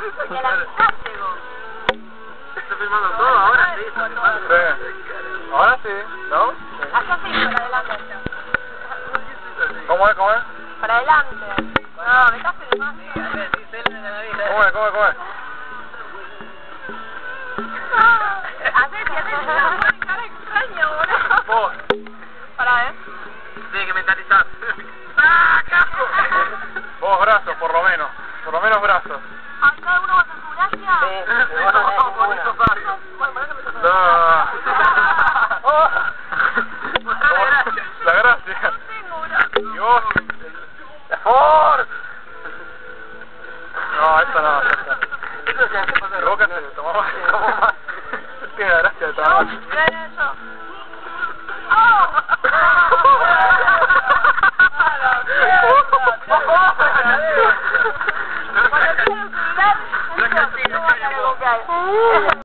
Que la pisaste vos. ¿Estás filmando todo ahora? Sí, está filmando. Sí. Ahora sí, ¿no? Allá sí, para adelante. ¿Cómo es? ¿Cómo es? Para adelante. No, me estás filmando. Sí, a ver, sí, células de la vida. ¿Cómo es? ¿Cómo es? ¿Cómo es? Hacé que haces una cara extraña, boludo. Vos. Para ver. Tienes que mentalizar. ¡Ah, casco! Vos brazos, por lo menos. Por lo menos brazos. Ay, cada uno va a hacer su gracia. No. Oh. La gracia. No tengo gracia. Y vos. La Ford. No, esta no. Eso se hace pasar. Y vos que te tomamos más. Tiene la gracia de tomar. Mira eso. ¡Oh!